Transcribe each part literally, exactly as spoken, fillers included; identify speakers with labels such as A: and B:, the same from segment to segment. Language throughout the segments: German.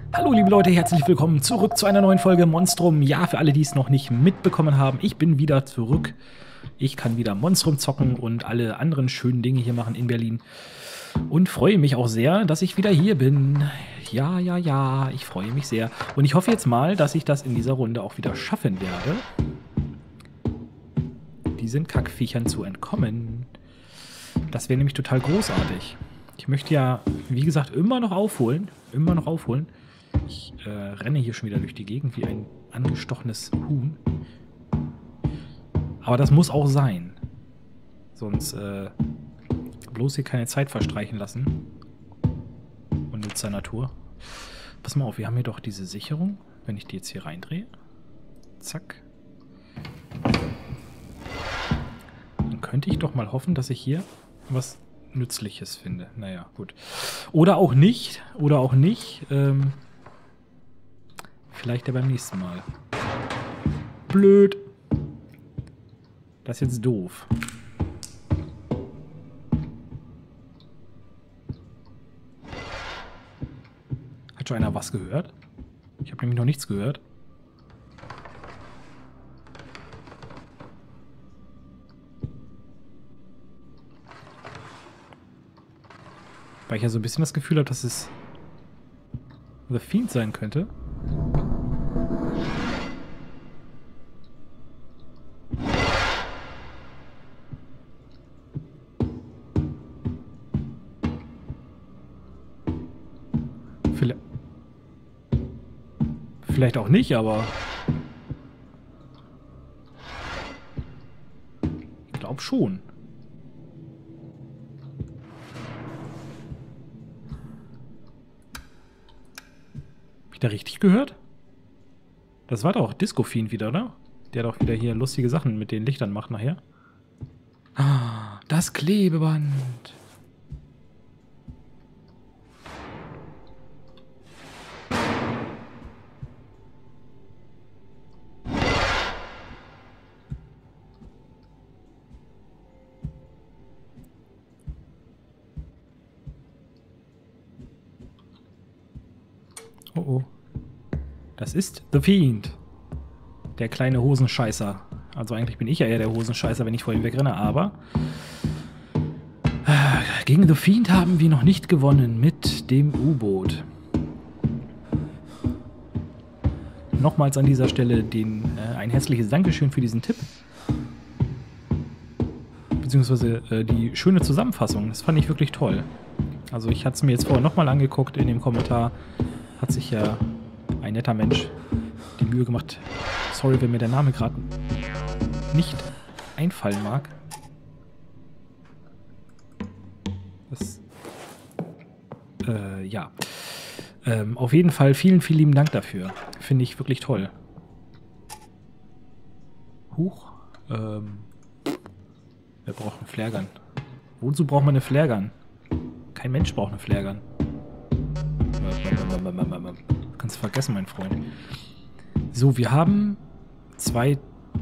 A: Hallo liebe Leute, herzlich willkommen zurück zu einer neuen Folge Monstrum. Ja, für alle, die es noch nicht mitbekommen haben, ich bin wieder zurück. Ich kann wieder Monstrum zocken und alle anderen schönen Dinge hier machen in Berlin. Und freue mich auch sehr, dass ich wieder hier bin. Ja, ja, ja, ich freue mich sehr. Und ich hoffe jetzt mal, dass ich das in dieser Runde auch wieder schaffen werde, diesen Kackviechern zu entkommen. Das wäre nämlich total großartig. Ich möchte ja, wie gesagt, immer noch aufholen. Immer noch aufholen. Ich äh, renne hier schon wieder durch die Gegend wie ein angestochenes Huhn. Aber das muss auch sein. Sonst äh, bloß hier keine Zeit verstreichen lassen. Unnützer Natur. Pass mal auf, wir haben hier doch diese Sicherung. Wenn ich die jetzt hier reindrehe. Zack. Dann könnte ich doch mal hoffen, dass ich hier was Nützliches finde. Naja, gut. Oder auch nicht. Oder auch nicht. Ähm, vielleicht ja beim nächsten Mal. Blöd. Das ist jetzt doof. Hat schon einer was gehört? Ich habe nämlich noch nichts gehört. Weil ich ja so ein bisschen das Gefühl habe, dass es The Fiend sein könnte. Vielleicht, vielleicht auch nicht, aber ich glaube schon. Da richtig gehört? Das war doch Disco Fiend wieder, oder? Der doch wieder hier lustige Sachen mit den Lichtern macht nachher. Ah, das Klebeband. Oh oh. Das ist The Fiend. Der kleine Hosenscheißer. Also eigentlich bin ich ja eher der Hosenscheißer, wenn ich vor ihm wegrenne, aber gegen The Fiend haben wir noch nicht gewonnen mit dem U-Boot. Nochmals an dieser Stelle den, äh, ein herzliches Dankeschön für diesen Tipp. Beziehungsweise äh, die schöne Zusammenfassung. Das fand ich wirklich toll. Also ich hatte es mir jetzt vorher nochmal angeguckt in dem Kommentar. Hat sich ja ein netter Mensch die Mühe gemacht. Sorry, wenn mir der Name gerade nicht einfallen mag. Das, äh, ja. Ähm, auf jeden Fall vielen, vielen lieben Dank dafür. Finde ich wirklich toll. Huch. Ähm, wer braucht einen Flaregun? Wozu braucht man eine Flaregun? Kein Mensch braucht eine Flaregun. Kannst du vergessen, mein Freund. So, wir haben zwei...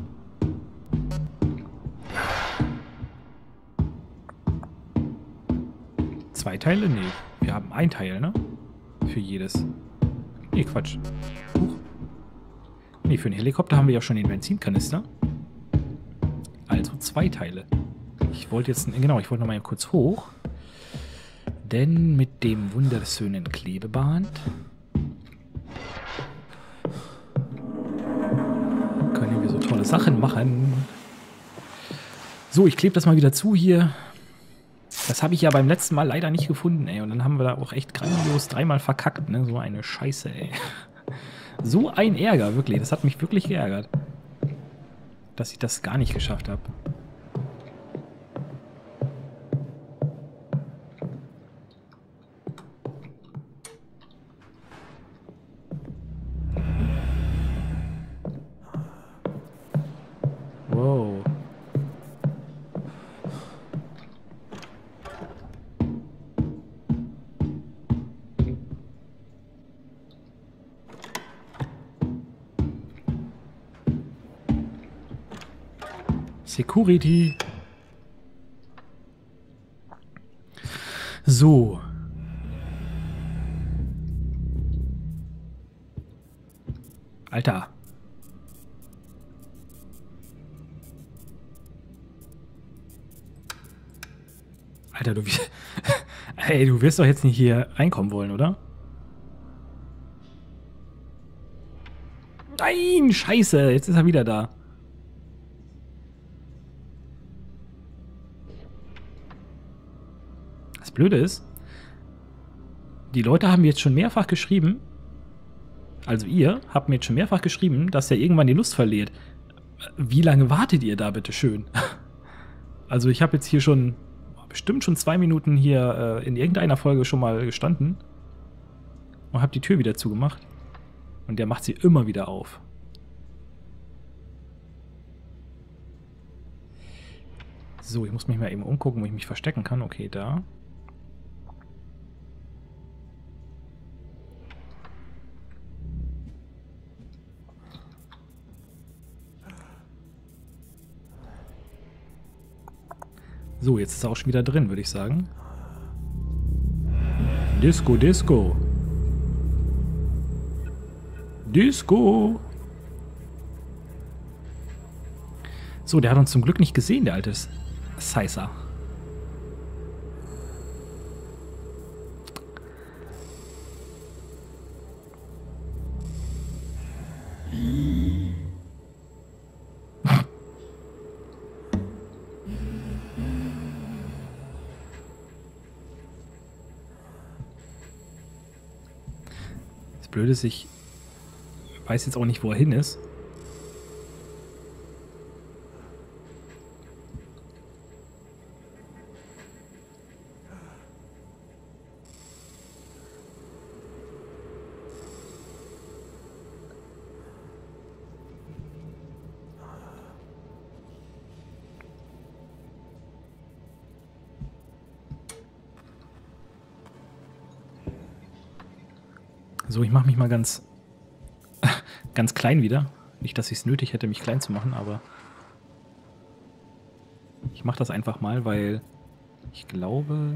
A: Zwei Teile? Nee. Wir haben ein Teil, ne? Für jedes. Nee, Quatsch. Huch. Nee, für einen Helikopter haben wir ja schon den Benzinkanister. Also zwei Teile. Ich wollte jetzt... Genau, ich wollte noch mal kurz hoch. Denn mit dem wunderschönen Klebeband können wir so tolle Sachen machen. So, ich klebe das mal wieder zu hier. Das habe ich ja beim letzten Mal leider nicht gefunden, ey. Und dann haben wir da auch echt grandios dreimal verkackt, ne? So eine Scheiße, ey. So ein Ärger, wirklich. Das hat mich wirklich geärgert. Dass ich das gar nicht geschafft habe. Wow. Security. So. Alter. Alter, du... Ey, du wirst doch jetzt nicht hier reinkommen wollen, oder? Nein, scheiße, jetzt ist er wieder da. Das Blöde ist, die Leute haben mir jetzt schon mehrfach geschrieben, also ihr habt mir jetzt schon mehrfach geschrieben, dass er irgendwann die Lust verliert. Wie lange wartet ihr da, bitte schön? Also ich habe jetzt hier schon, bestimmt schon zwei Minuten hier äh, in irgendeiner Folge schon mal gestanden und habe die Tür wieder zugemacht. Und der macht sie immer wieder auf. So, ich muss mich mal eben umgucken, wo ich mich verstecken kann. Okay, da. So, jetzt ist er auch schon wieder drin, würde ich sagen. Disco, Disco. Disco. So, der hat uns zum Glück nicht gesehen, der alte Sizer. Das Blöde ist, ich weiß jetzt auch nicht, wo er hin ist. So, ich mache mich mal ganz, ganz klein wieder. Nicht, dass ich es nötig hätte, mich klein zu machen, aber ich mache das einfach mal, weil ich glaube...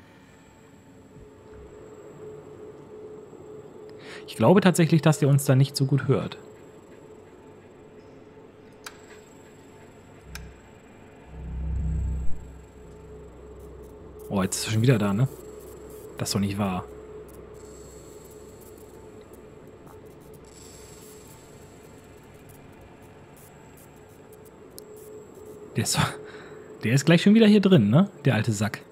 A: Ich glaube tatsächlich, dass der uns da nicht so gut hört. Oh, jetzt ist er schon wieder da, ne? Das ist doch nicht wahr. Der ist, der ist gleich schon wieder hier drin, ne? Der alte Sack.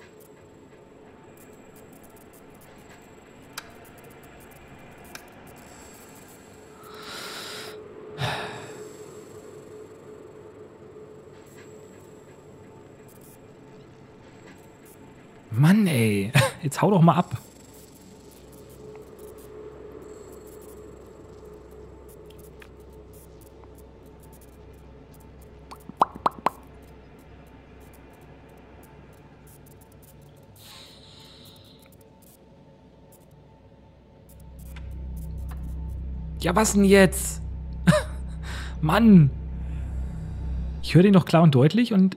A: Mann, ey. Jetzt hau doch mal ab. Ja, was denn jetzt? Mann. Ich höre den doch klar und deutlich und...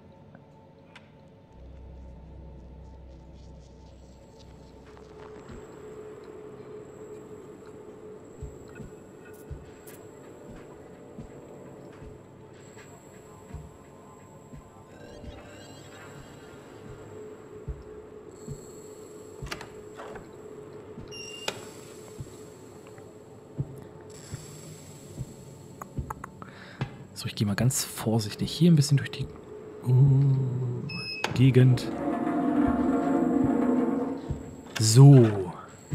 A: So, ich gehe mal ganz vorsichtig hier ein bisschen durch die uh, Gegend. So.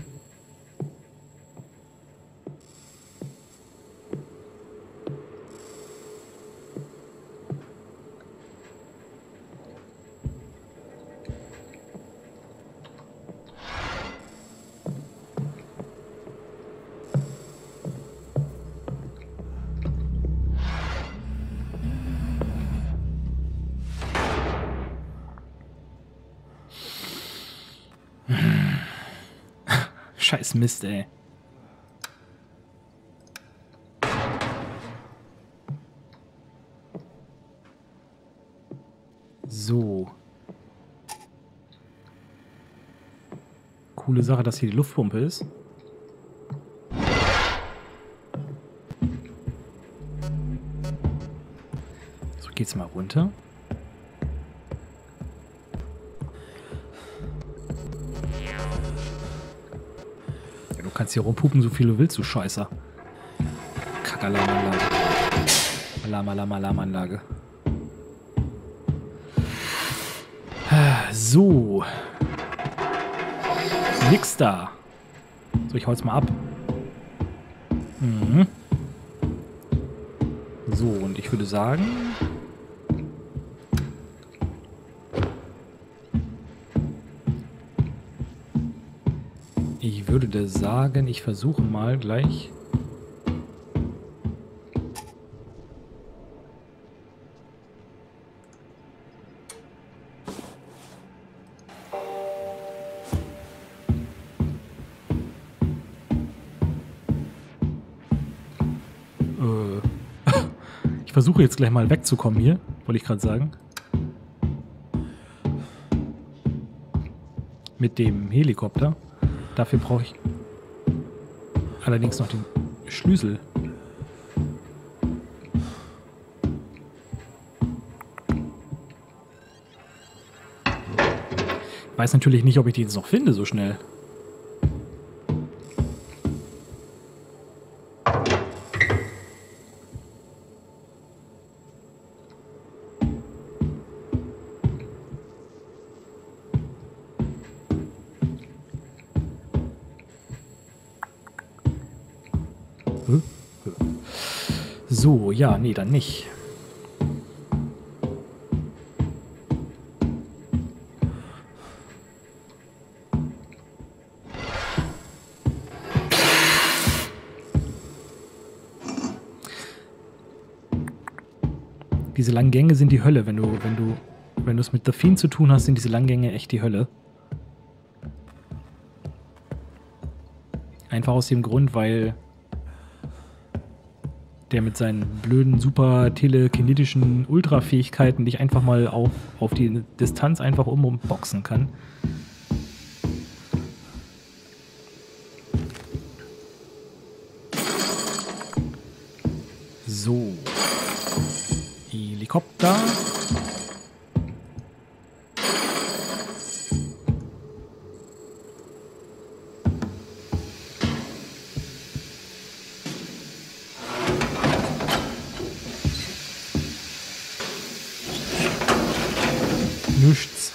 A: Scheiß Mist, ey. So. Coole Sache, dass hier die Luftpumpe ist. geht's mal runter. Ja, du kannst hier rumpupen, so viel du willst, du Scheißer. Kackalarmanlage. Alarm, Alarm, Alarmanlage. So. Nix da. So, ich hau jetzt mal ab. Mhm. So, und ich würde sagen... Ich würde sagen, ich versuche mal gleich... Ich versuche jetzt gleich mal wegzukommen hier, wollte ich gerade sagen. Mit dem Helikopter. Dafür brauche ich allerdings noch den Schlüssel. Ich weiß natürlich nicht, ob ich den jetzt noch finde so schnell. So, ja, nee, dann nicht. Diese langen Gänge sind die Hölle, wenn du, wenn du, wenn du es mit The Fiend zu tun hast, sind diese langen Gänge echt die Hölle. Einfach aus dem Grund, weil der mit seinen blöden, super telekinetischen Ultrafähigkeiten dich einfach mal auf, auf die Distanz einfach um und boxen kann. So. Helikopter. Nichts.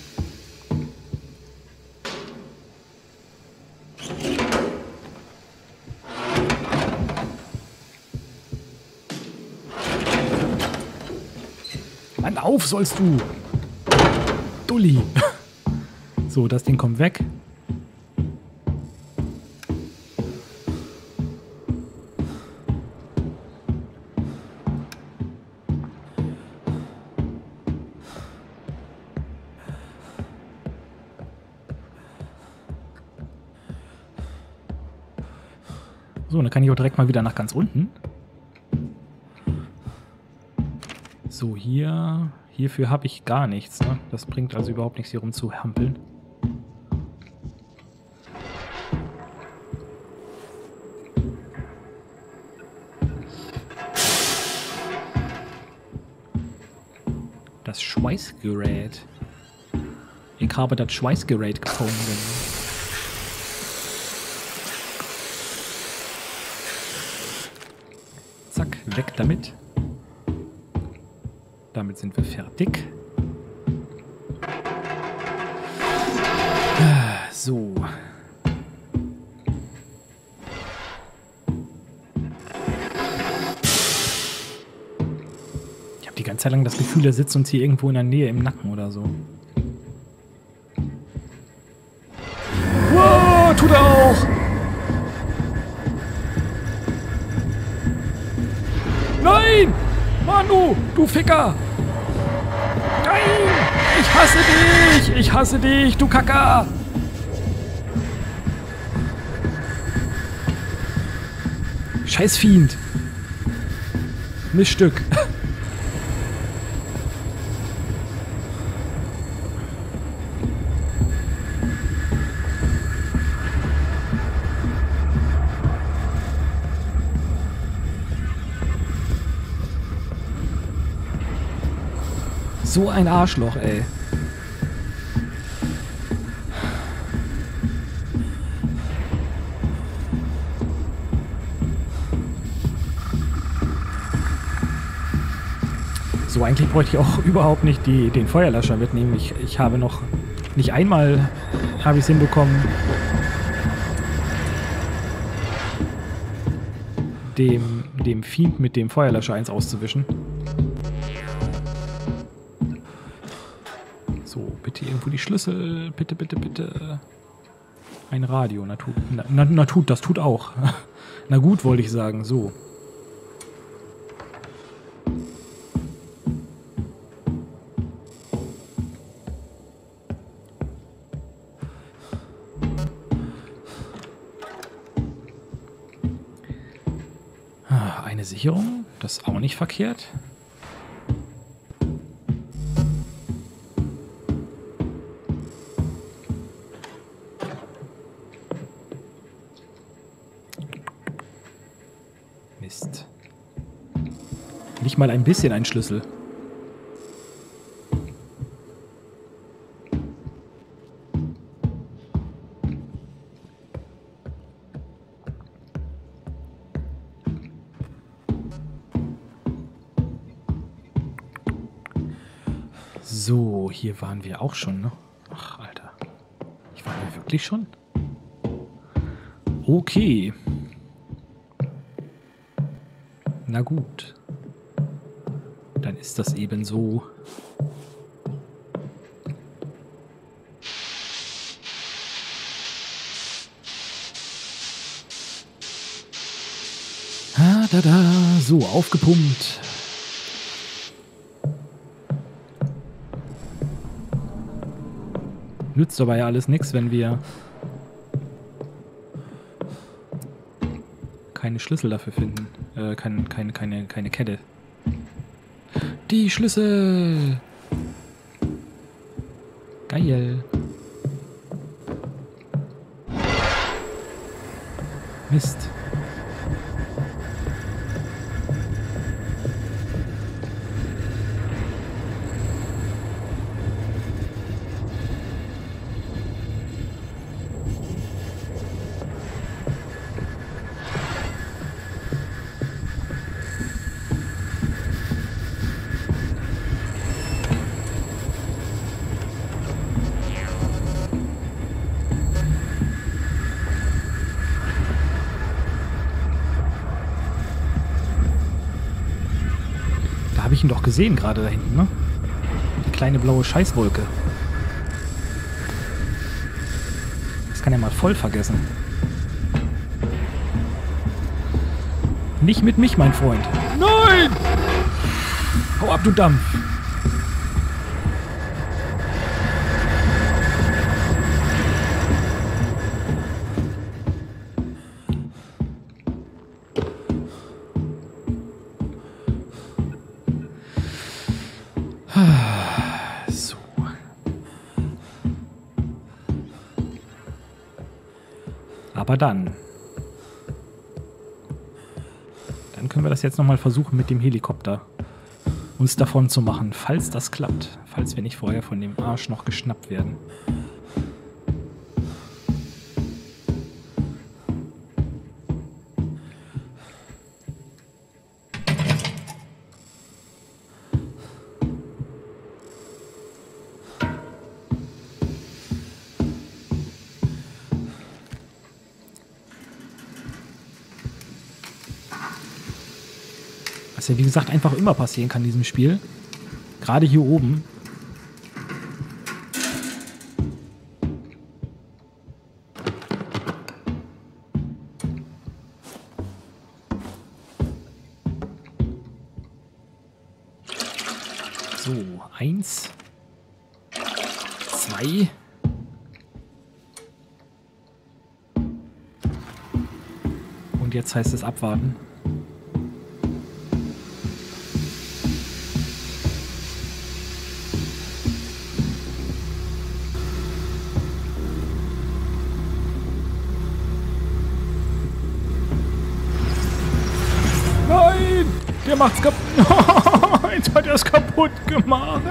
A: Mann, auf sollst du! Dulli! So, das Ding kommt weg. So, dann kann ich auch direkt mal wieder nach ganz unten. So, hier... Hierfür habe ich gar nichts, ne? Das bringt also überhaupt nichts, hier rumzuhampeln. Das Schweißgerät. Ich habe das Schweißgerät gefunden. Zack, weg damit. Damit sind wir fertig. So. Ich habe die ganze Zeit lang das Gefühl, er sitzt uns hier irgendwo in der Nähe im Nacken oder so. Wow, tut er auch! Nein! Manu, du Ficker! Nein! Ich hasse dich! Ich hasse dich, du Kacker! Scheiß Fiend! Miststück! So ein Arschloch, ey. So, eigentlich bräuchte ich auch überhaupt nicht die, den Feuerlöscher mitnehmen. Ich, ich habe noch nicht einmal habe ich es hinbekommen, dem, dem Fiend mit dem Feuerlöscher eins auszuwischen. So, bitte irgendwo die Schlüssel. Bitte, bitte, bitte. Ein Radio. Na, tut, na, na tut, das tut auch. Na gut, wollte ich sagen. So. Eine Sicherung. Das ist auch nicht verkehrt. Mist. Nicht mal ein bisschen ein Schlüssel. So, hier waren wir auch schon, ne? Ach, Alter. Ich war hier wirklich schon? Okay. Na gut. Dann ist das eben so. Ah, da, da. So, aufgepumpt. Nützt aber ja alles nichts, wenn wir keine Schlüssel dafür finden. Äh, kein, keine, keine, keine Kette. Die Schlüssel! Geil. Mist. Habe ich ihn doch gesehen gerade da hinten, ne? Die kleine blaue Scheißwolke. Das kann er mal voll vergessen. Nicht mit mich, mein Freund. Nein! Hau ab, du Dampf! So. Aber dann. Dann können wir das jetzt nochmal versuchen mit dem Helikopter. Uns davon zu machen, falls das klappt. Falls wir nicht vorher von dem Arsch noch geschnappt werden. Was ja wie gesagt einfach immer passieren kann in diesem Spiel. Gerade hier oben. So, eins. Zwei. Und jetzt heißt es abwarten. Der macht's kaputt. Nein! Jetzt hat er es kaputt gemacht.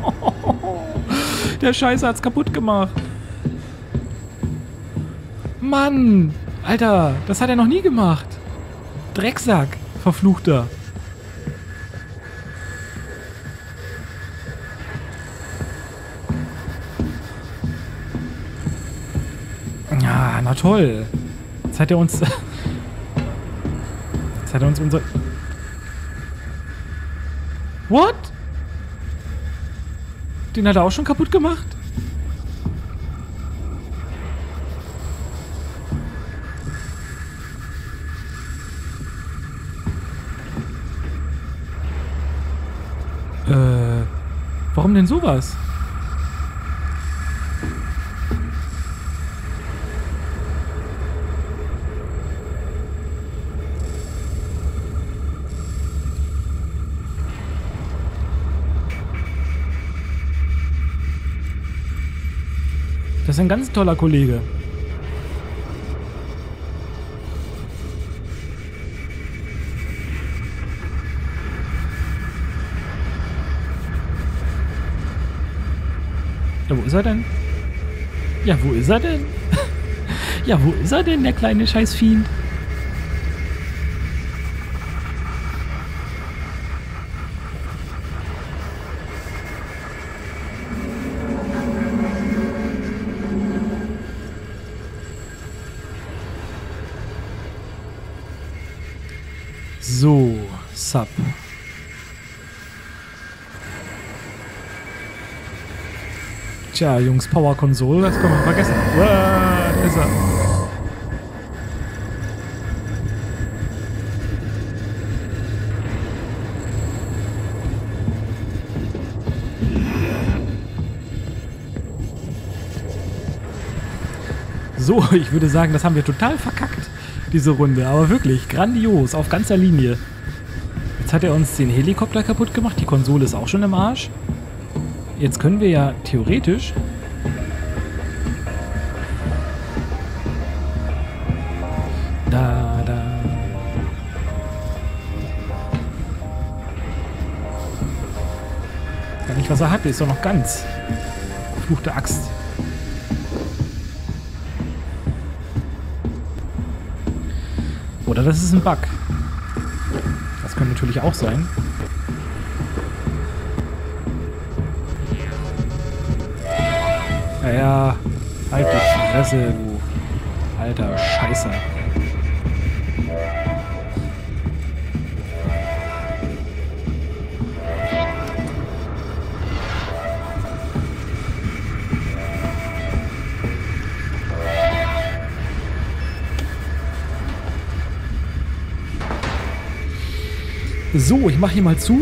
A: Der Scheiße hat's kaputt gemacht. Mann! Alter, das hat er noch nie gemacht. Drecksack, verfluchter. Ja, na toll. Jetzt hat er uns... Jetzt hat er uns unser... What? Den hat er auch schon kaputt gemacht? Äh, warum denn sowas? Das ist ein ganz toller Kollege. Ja, wo ist er denn? Ja, wo ist er denn? Ja, wo ist er denn, der kleine Scheißfiend? So, Sub. Tja, Jungs, Power Console, das können wir vergessen. Uah, da ist er. So, ich würde sagen, das haben wir total verkackt, diese Runde. Aber wirklich, grandios, auf ganzer Linie. Jetzt hat er uns den Helikopter kaputt gemacht. Die Konsole ist auch schon im Arsch. Jetzt können wir ja theoretisch... Da, da... Gar nicht, was er hat. Der ist doch noch ganz. Verfluchte Axt. Oder das ist ein Bug. Das könnte natürlich auch sein. Ja, ja, halt die Fresse, du alter Scheißer. So, ich mache hier mal zu.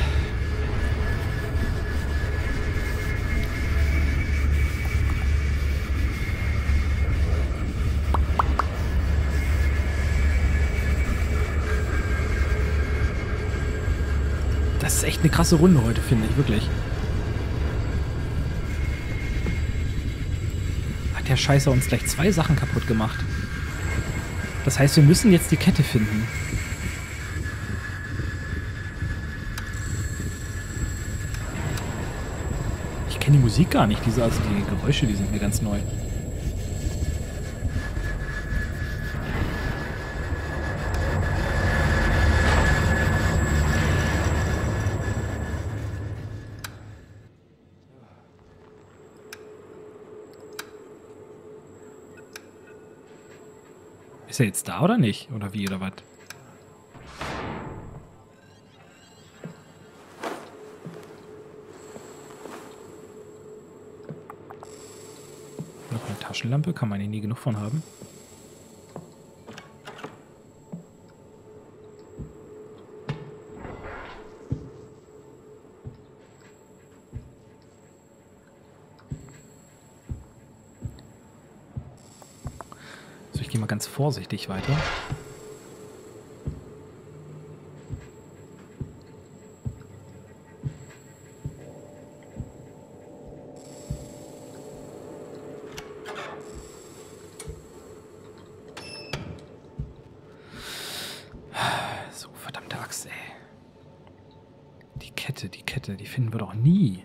A: Das ist echt eine krasse Runde heute, finde ich, wirklich. Hat der Scheiße uns gleich zwei Sachen kaputt gemacht. Das heißt, wir müssen jetzt die Kette finden. Ich kenne die Musik gar nicht, diese, also die Geräusche, die sind mir ganz neu. Ist er jetzt da oder nicht? Oder wie, oder was? Noch eine Taschenlampe, kann man hier nie genug von haben. So, ich gehe mal ganz vorsichtig weiter. Kette, die Kette, die finden wir doch nie.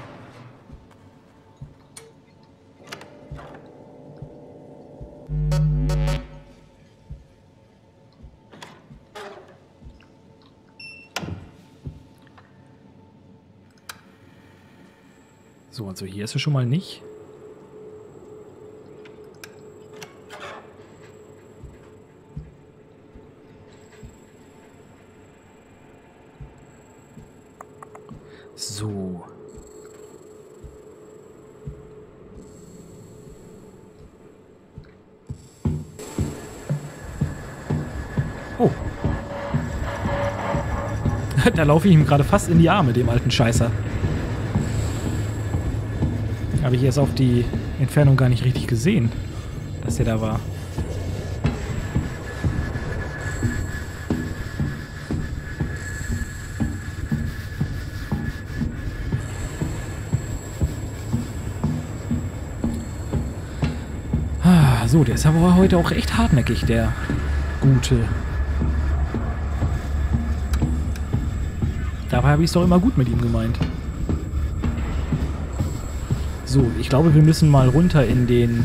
A: So, also hier ist er schon mal nicht. So. Oh. Da laufe ich ihm gerade fast in die Arme, dem alten Scheißer. Habe ich erst auf die Entfernung gar nicht richtig gesehen, dass der da war. Ah, so, der ist aber heute auch echt hartnäckig, der Gute. Dabei habe ich es doch immer gut mit ihm gemeint. So, ich glaube, wir müssen mal runter in den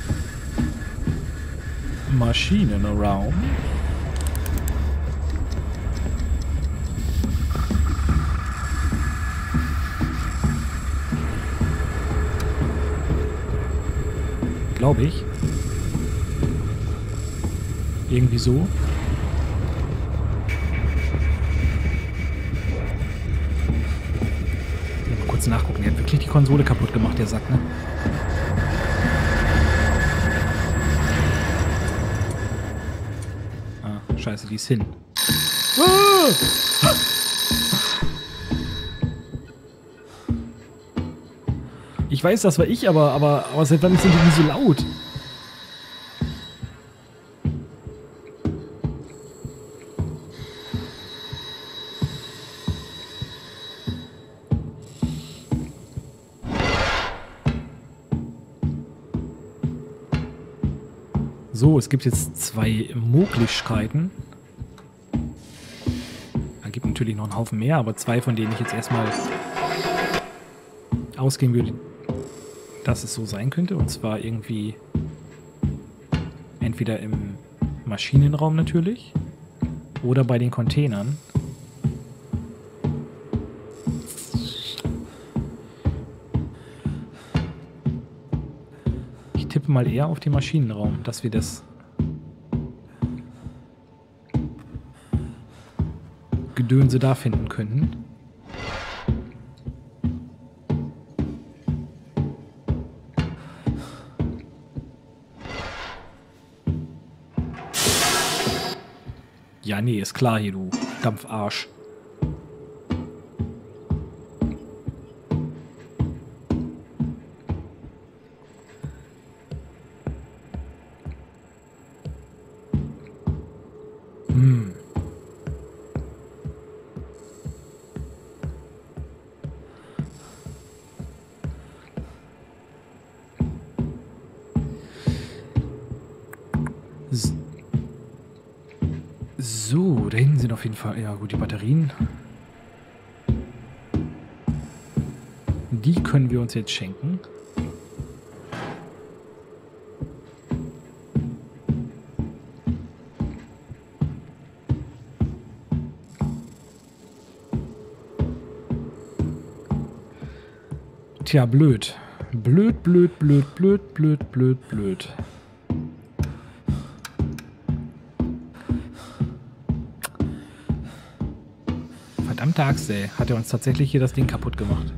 A: Maschinenraum. Glaube ich. Irgendwie so. Mal kurz nachgucken. Er hat wirklich die Konsole kaputt gemacht, der Sack, ne? Ah, scheiße, die ist hin. Ah! Ich weiß, das war ich, aber, aber, aber seit wann sind die so laut? So, es gibt jetzt zwei Möglichkeiten. Da gibt natürlich noch einen Haufen mehr, aber zwei, von denen ich jetzt erstmal ausgehen würde, dass es so sein könnte. Und zwar irgendwie entweder im Maschinenraum natürlich oder bei den Containern. Ich tippe mal eher auf den Maschinenraum, dass wir das Gedönse da finden könnten. Ja, nee, ist klar hier, du Dampfarsch. Hm. So, da hinten sind auf jeden Fall, ja gut, die Batterien. Die können wir uns jetzt schenken. Tja, blöd. Blöd, blöd, blöd, blöd, blöd, blöd, blöd. Verdammte Axt, ey. Hat er uns tatsächlich hier das Ding kaputt gemacht.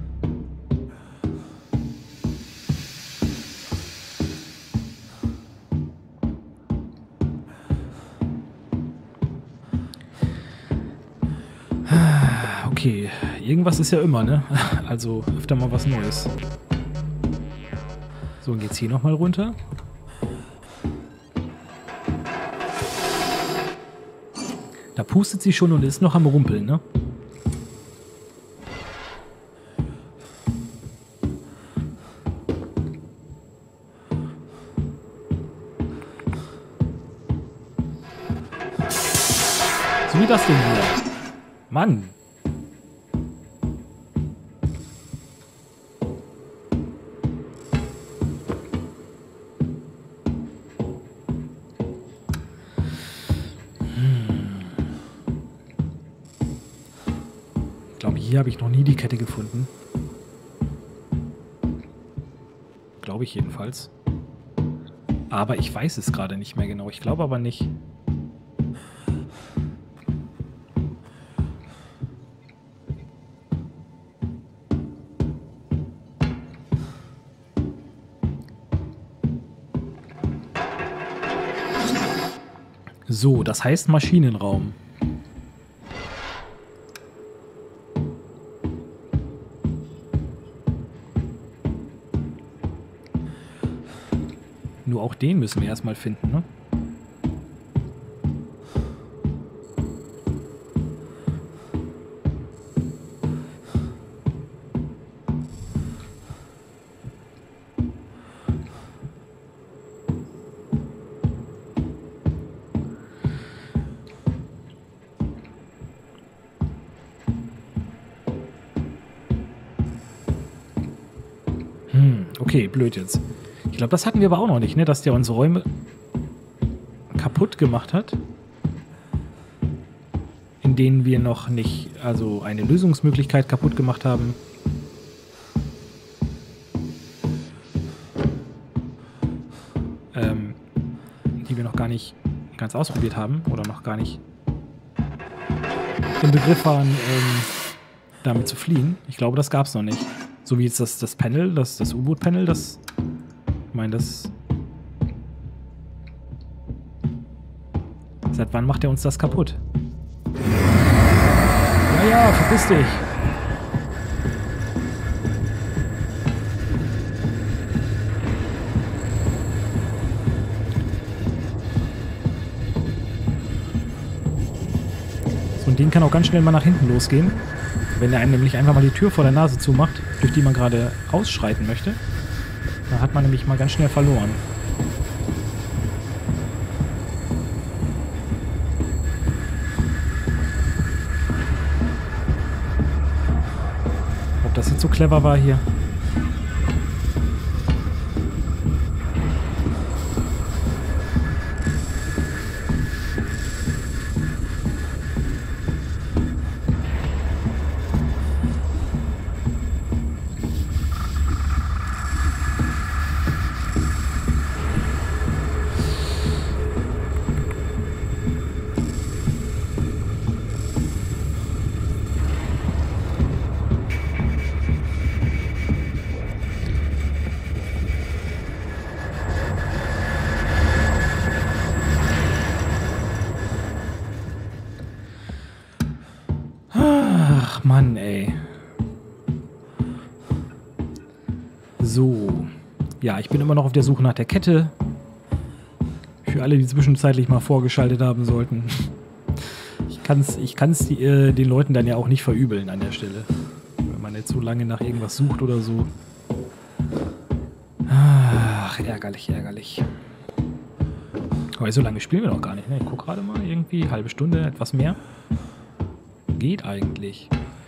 A: Okay, irgendwas ist ja immer, ne? Also öfter mal was Neues. So, und geht's hier nochmal runter. Da pustet sie schon und ist noch am Rumpeln, ne? So wie das Ding hier. Mann. glaube, hier habe ich noch nie die Kette gefunden. Glaube ich jedenfalls. Aber ich weiß es gerade nicht mehr genau. Ich glaube aber nicht. So, das heißt Maschinenraum. Nur auch den müssen wir erstmal finden, ne? Hm, okay, blöd jetzt. Ich glaube, das hatten wir aber auch noch nicht, ne? Dass der unsere Räume kaputt gemacht hat. In denen wir noch nicht, also eine Lösungsmöglichkeit kaputt gemacht haben. Ähm, die wir noch gar nicht ganz ausprobiert haben oder noch gar nicht im Begriff waren, ähm, damit zu fliehen. Ich glaube, das gab es noch nicht. So wie jetzt das, das Panel, das, das U-Boot-Panel, das... Ich meine, das... Seit wann macht er uns das kaputt? Ja, ja, verpiss dich! So ein Ding kann auch ganz schnell mal nach hinten losgehen. Wenn er einem nämlich einfach mal die Tür vor der Nase zumacht, durch die man gerade ausschreiten möchte, dann hat man nämlich mal ganz schnell verloren. Ob das jetzt so clever war hier? Ach, Mann, ey. So. Ja, ich bin immer noch auf der Suche nach der Kette. Für alle, die zwischenzeitlich mal vorgeschaltet haben sollten. Ich kann es ich kann's die, äh, den Leuten dann ja auch nicht verübeln an der Stelle. Wenn man jetzt so lange nach irgendwas sucht oder so. Ach, ärgerlich, ärgerlich. Aber so lange spielen wir noch gar nicht, ne? Ich gucke gerade mal, irgendwie halbe Stunde, etwas mehr. Geht eigentlich.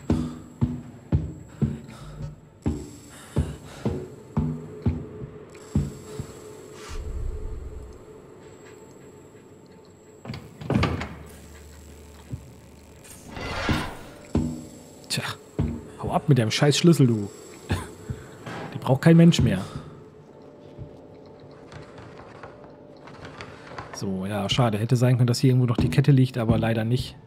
A: Tja, hau ab mit dem scheiß Schlüssel, du. Die braucht kein Mensch mehr. So, ja, schade. Hätte sein können, dass hier irgendwo noch die Kette liegt, aber leider nicht.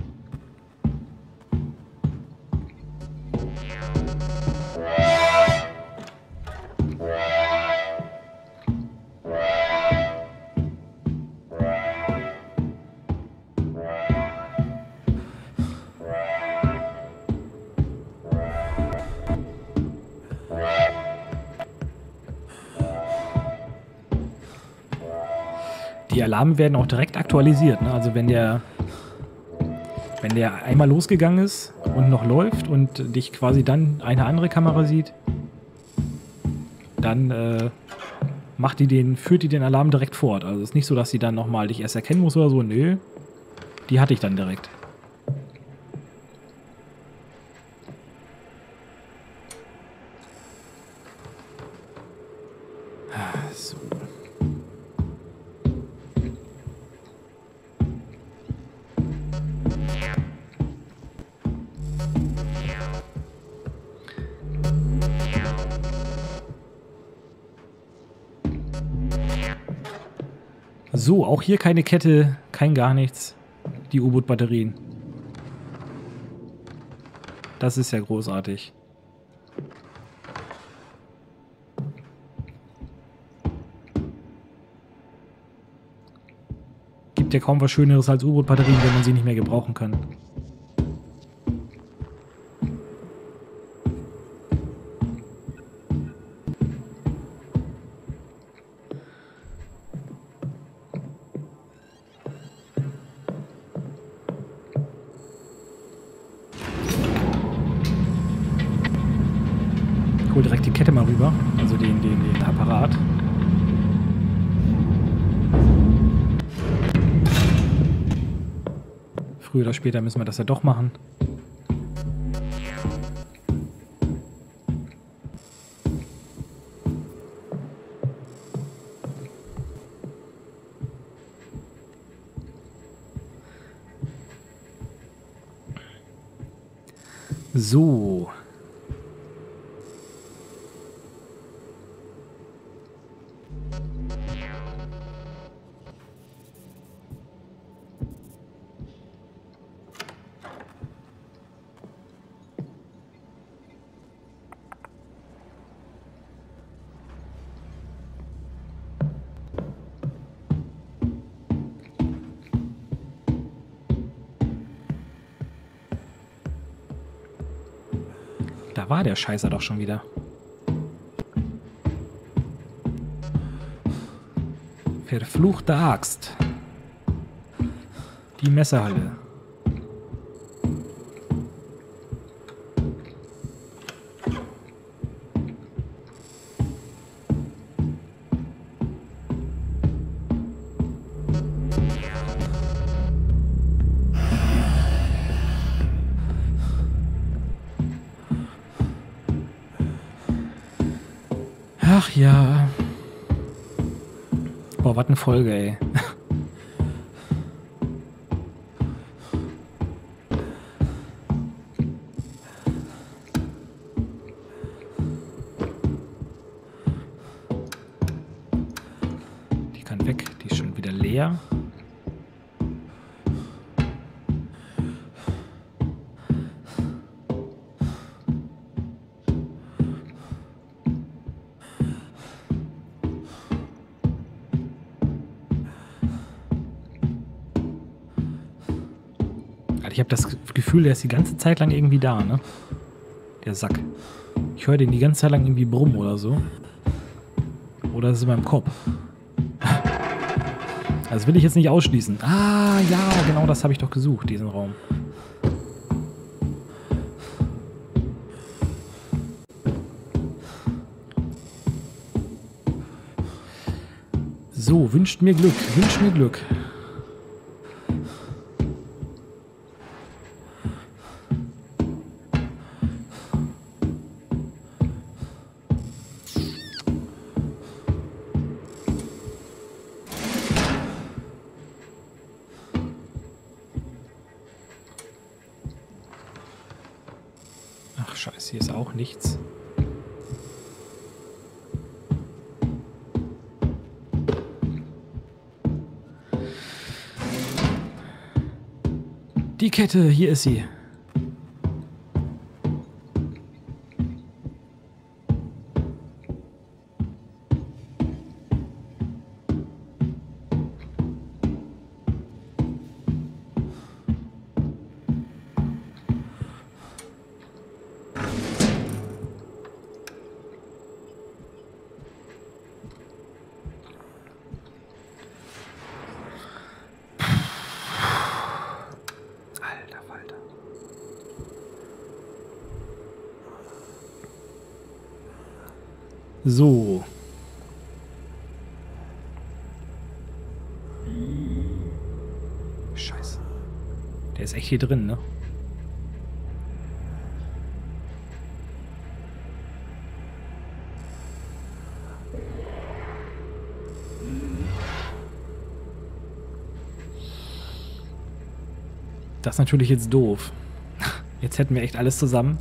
A: Die Alarme werden auch direkt aktualisiert, ne? Also wenn der, wenn der einmal losgegangen ist und noch läuft und dich quasi dann eine andere Kamera sieht, dann äh, macht die den, führt die den Alarm direkt fort. Also es ist nicht so, dass sie dann nochmal dich erst erkennen muss oder so. Nö, die hatte ich dann direkt. So. So, auch hier keine Kette, kein gar nichts. Die U-Boot-Batterien. Das ist ja großartig. Gibt ja kaum was Schöneres als U-Boot-Batterien, wenn man sie nicht mehr gebrauchen kann. Ich hol direkt die Kette mal rüber, also den, den, den Apparat. Früher oder später müssen wir das ja doch machen. So. Da war der Scheißer doch schon wieder. Verfluchte Axt. Die Messerhalle. Ach ja. Boah, was eine Folge, ey. Die kann weg, die ist schon wieder leer. Ich habe das Gefühl, der ist die ganze Zeit lang irgendwie da, ne? Der Sack. Ich höre den die ganze Zeit lang irgendwie brummen oder so. Oder ist es in meinem Kopf? Das will ich jetzt nicht ausschließen. Ah, ja, genau das habe ich doch gesucht, diesen Raum. So, wünscht mir Glück, wünscht mir Glück. Ach, scheiße, hier ist auch nichts. Die Kette, hier ist sie. So. Scheiße. Der ist echt hier drin, ne? Das ist natürlich jetzt doof. Jetzt hätten wir echt alles zusammen.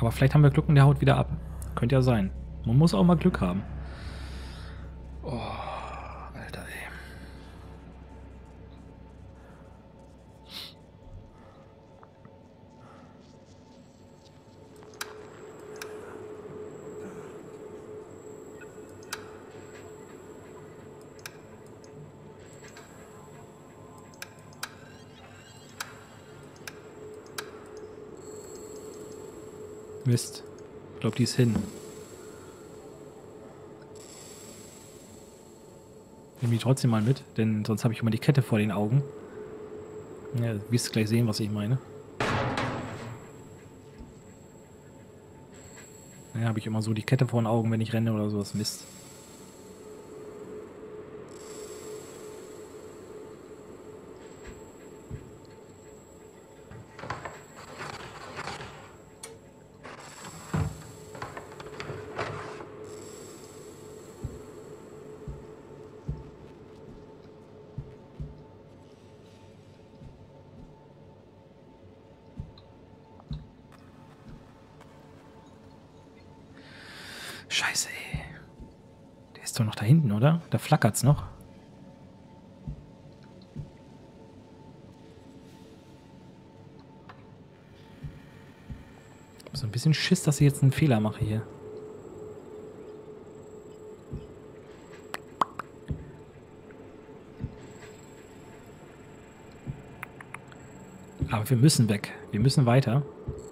A: Aber vielleicht haben wir Glück und der haut wieder ab. Könnte ja sein. Man muss auch mal Glück haben. Oh, Alter, ey. Mist. Ich glaube, die ist hin. Nehme die trotzdem mal mit, denn sonst habe ich immer die Kette vor den Augen. Ja, du wirst gleich sehen, was ich meine. Ja, habe ich immer so die Kette vor den Augen, wenn ich renne oder sowas. Mist. Scheiße, ey. Der ist doch noch da hinten, oder? Da flackert's noch. Ich hab so ein bisschen Schiss, dass ich jetzt einen Fehler mache hier. Aber wir müssen weg. Wir müssen weiter.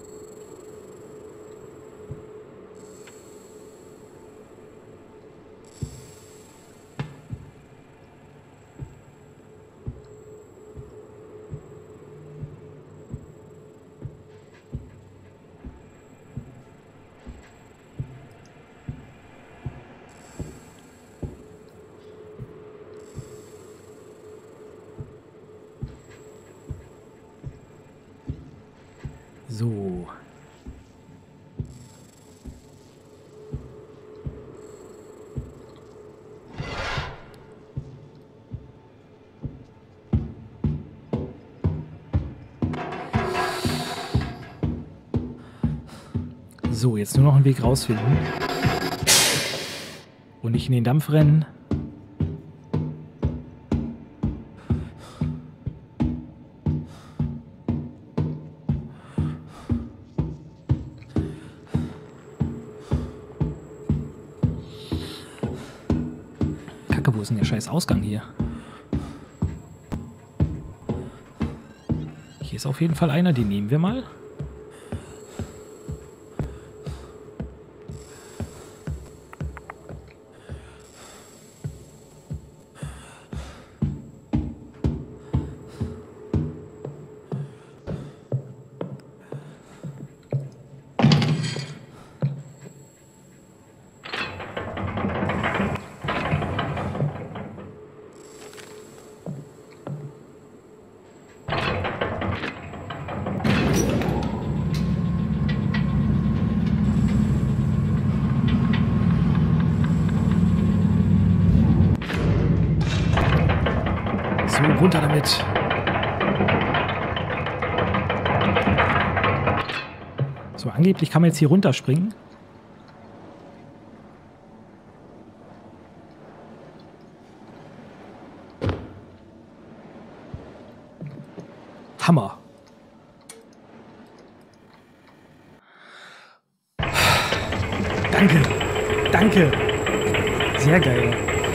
A: So. So, jetzt nur noch einen Weg rausfinden. Und nicht in den Dampf rennen. Kacke, wo ist denn der scheiß Ausgang hier? Hier ist auf jeden Fall einer, den nehmen wir mal. So, runter damit. So, angeblich kann man jetzt hier runterspringen. Hammer. Danke. Danke. Sehr geil.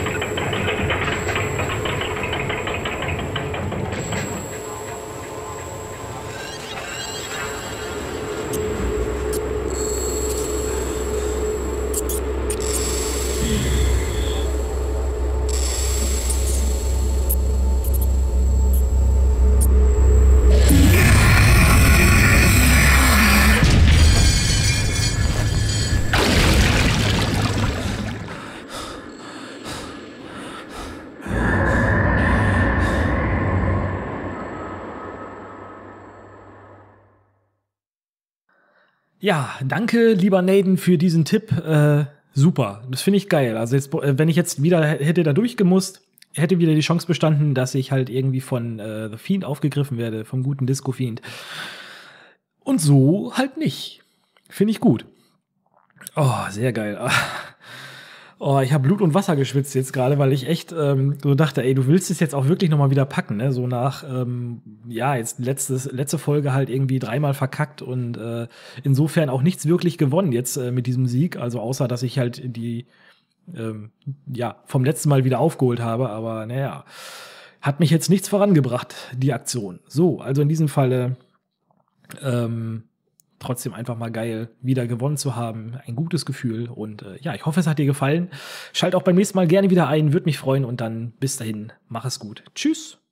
A: Ja, danke, lieber Nathan, für diesen Tipp. Äh, super, das finde ich geil. Also jetzt, wenn ich jetzt wieder hätte da durchgemusst, hätte wieder die Chance bestanden, dass ich halt irgendwie von äh, The Fiend aufgegriffen werde, vom guten Disco Fiend. Und so halt nicht. Finde ich gut. Oh, sehr geil. Oh, ich habe Blut und Wasser geschwitzt jetzt gerade, weil ich echt ähm, so dachte, ey, du willst es jetzt auch wirklich noch mal wieder packen, ne? So nach, ähm, ja, jetzt letztes, letzte Folge halt irgendwie dreimal verkackt und äh, insofern auch nichts wirklich gewonnen jetzt äh, mit diesem Sieg. Also außer, dass ich halt die, ähm, ja, vom letzten Mal wieder aufgeholt habe. Aber naja, hat mich jetzt nichts vorangebracht, die Aktion. So, also in diesem Falle ähm, trotzdem einfach mal geil, wieder gewonnen zu haben. Ein gutes Gefühl. Und äh, ja, ich hoffe, es hat dir gefallen. Schalt auch beim nächsten Mal gerne wieder ein, würde mich freuen. Und dann bis dahin, mach es gut. Tschüss.